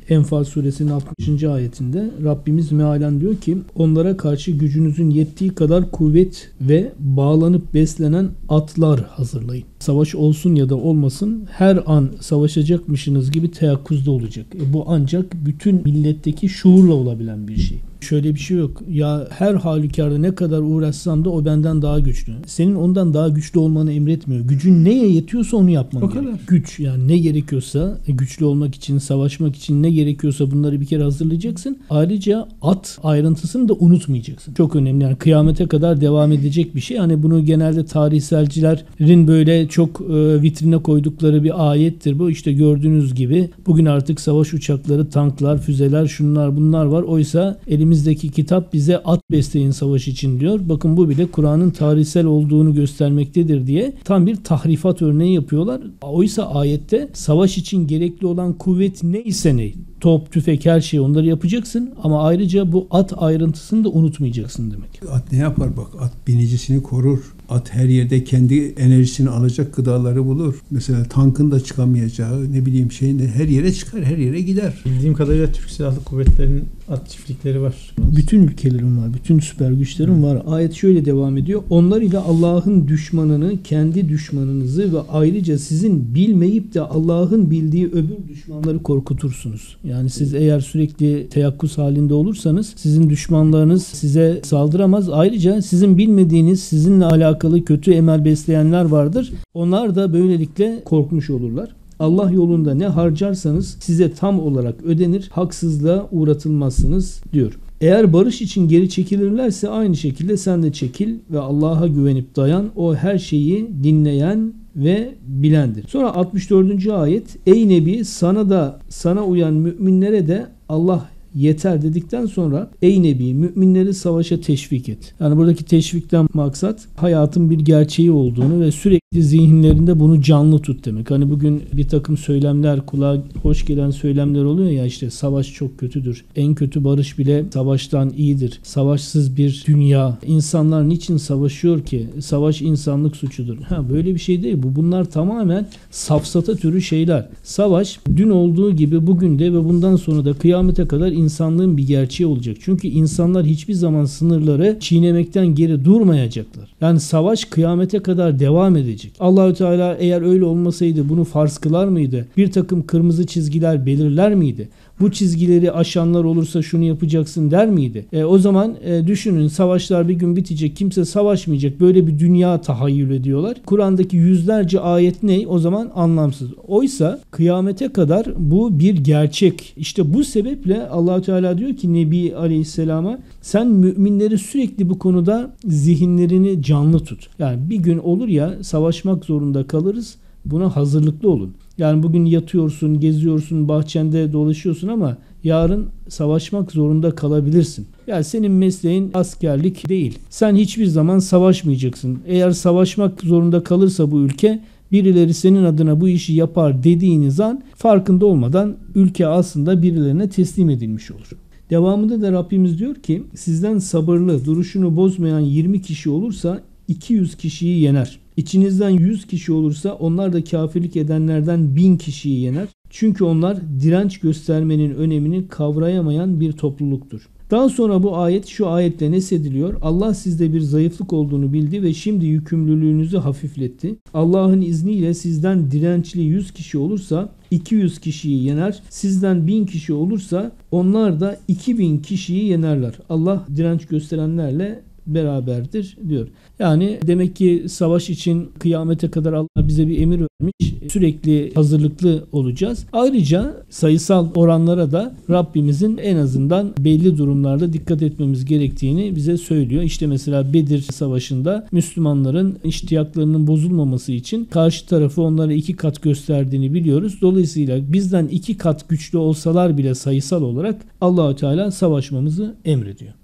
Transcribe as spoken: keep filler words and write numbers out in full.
Enfal suresinin altmışıncı ayetinde Rabbimiz mealen diyor ki onlara karşı gücünüzün yettiği kadar kuvvet ve bağlanıp beslenen atlar hazırlayın. Savaş olsun ya da olmasın her an savaşacakmışsınız gibi teyakkuzda olacak. E bu ancak bütün milletteki şuurla olabilen bir şey. Şöyle bir şey yok. Ya her halükarda ne kadar uğraşsam da o benden daha güçlü. Senin ondan daha güçlü olmanı emretmiyor. Gücün neye yetiyorsa onu yapman gerekiyor. Güç yani ne gerekiyorsa güçlü olmak için, savaşmak için ne gerekiyorsa bunları bir kere hazırlayacaksın. Ayrıca at ayrıntısını da unutmayacaksın. Çok önemli. Yani kıyamete kadar devam edecek bir şey. Hani bunu genelde tarihselcilerin böyle çok e, vitrine koydukları bir ayettir bu. İşte gördüğünüz gibi bugün artık savaş uçakları, tanklar, füzeler, şunlar bunlar var. Oysa elimizdeki kitap bize at besleyin savaş için diyor. Bakın bu bile Kur'an'ın tarihsel olduğunu göstermektedir diye tam bir tahrifat örneği yapıyorlar. Oysa ayette savaş için gerekli olan kuvvet neyse ne, top, tüfek her şeyi onları yapacaksın ama ayrıca bu at ayrıntısını da unutmayacaksın demek. At ne yapar bak, at binicisini korur. At her yerde kendi enerjisini alacak gıdaları bulur. Mesela tankın da çıkamayacağı, ne bileyim şeyin de her yere çıkar, her yere gider. Bildiğim kadarıyla Türk Silahlı Kuvvetleri'nin at çiftlikleri var. Bütün ülkelerin var, bütün süper güçlerin var. Ayet şöyle devam ediyor. Onlar ile Allah'ın düşmanını, kendi düşmanınızı ve ayrıca sizin bilmeyip de Allah'ın bildiği öbür düşmanları korkutursunuz. Yani siz eğer sürekli teyakkuz halinde olursanız sizin düşmanlarınız size saldıramaz. Ayrıca sizin bilmediğiniz, sizinle alakalı kötü emel besleyenler vardır. Onlar da böylelikle korkmuş olurlar. Allah yolunda ne harcarsanız size tam olarak ödenir, haksızlığa uğratılmazsınız diyor. Eğer barış için geri çekilirlerse aynı şekilde sen de çekil ve Allah'a güvenip dayan. O her şeyi dinleyen ve bilendir. Sonra altmış dördüncü ayet. Ey Nebi, sana da sana uyan müminlere de Allah yeter dedikten sonra ey Nebi müminleri savaşa teşvik et. Yani buradaki teşvikten maksat hayatın bir gerçeği olduğunu ve sürekli zihinlerinde bunu canlı tut demek. Hani bugün bir takım söylemler, kulağa hoş gelen söylemler oluyor ya, işte savaş çok kötüdür. En kötü barış bile savaştan iyidir. Savaşsız bir dünya. İnsanlar niçin savaşıyor ki? Savaş insanlık suçudur. Ha, böyle bir şey değil bu. Bunlar tamamen safsata türü şeyler. Savaş dün olduğu gibi bugün de ve bundan sonra da kıyamete kadar insanlığın bir gerçeği olacak. Çünkü insanlar hiçbir zaman sınırları çiğnemekten geri durmayacaklar. Yani savaş kıyamete kadar devam edecek. Allahü Teala eğer öyle olmasaydı bunu farz kılar mıydı? Bir takım kırmızı çizgiler belirler miydi? Bu çizgileri aşanlar olursa şunu yapacaksın der miydi? E, o zaman e, düşünün, savaşlar bir gün bitecek. Kimse savaşmayacak. Böyle bir dünya tahayyül ediyorlar. Kur'an'daki yüzlerce ayet ne? O zaman anlamsız. Oysa kıyamete kadar bu bir gerçek. İşte bu sebeple Allah Teala diyor ki Nebi Aleyhisselam'a sen müminleri sürekli bu konuda zihinlerini canlı tut. Yani bir gün olur ya savaşmak zorunda kalırız. Buna hazırlıklı olun. Yani bugün yatıyorsun, geziyorsun, bahçende dolaşıyorsun ama yarın savaşmak zorunda kalabilirsin. Yani senin mesleğin askerlik değil. Sen hiçbir zaman savaşmayacaksın. Eğer savaşmak zorunda kalırsa bu ülke, birileri senin adına bu işi yapar dediğiniz an farkında olmadan ülke aslında birilerine teslim edilmiş olur. Devamında da Rabbimiz diyor ki sizden sabırlı, duruşunu bozmayan yirmi kişi olursa iki yüz kişiyi yener. İçinizden yüz kişi olursa onlar da kafirlik edenlerden bin kişiyi yener. Çünkü onlar direnç göstermenin önemini kavrayamayan bir topluluktur. Daha sonra bu ayet şu ayetle nesediliyor. Allah sizde bir zayıflık olduğunu bildi ve şimdi yükümlülüğünüzü hafifletti. Allah'ın izniyle sizden dirençli yüz kişi olursa iki yüz kişiyi yener. Sizden bin kişi olursa onlar da iki bin kişiyi yenerler. Allah direnç gösterenlerle beraberdir diyor. Yani demek ki savaş için kıyamete kadar Allah bize bir emir vermiş. Sürekli hazırlıklı olacağız. Ayrıca sayısal oranlara da Rabbimizin en azından belli durumlarda dikkat etmemiz gerektiğini bize söylüyor. İşte mesela Bedir Savaşı'nda Müslümanların iştiyaklarının bozulmaması için karşı tarafı onlara iki kat gösterdiğini biliyoruz. Dolayısıyla bizden iki kat güçlü olsalar bile sayısal olarak Allah-u Teala savaşmamızı emrediyor.